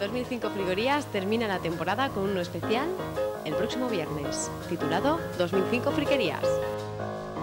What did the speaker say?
2005 Frigorías termina la temporada con uno especial el próximo viernes, titulado 2005 Friquerías.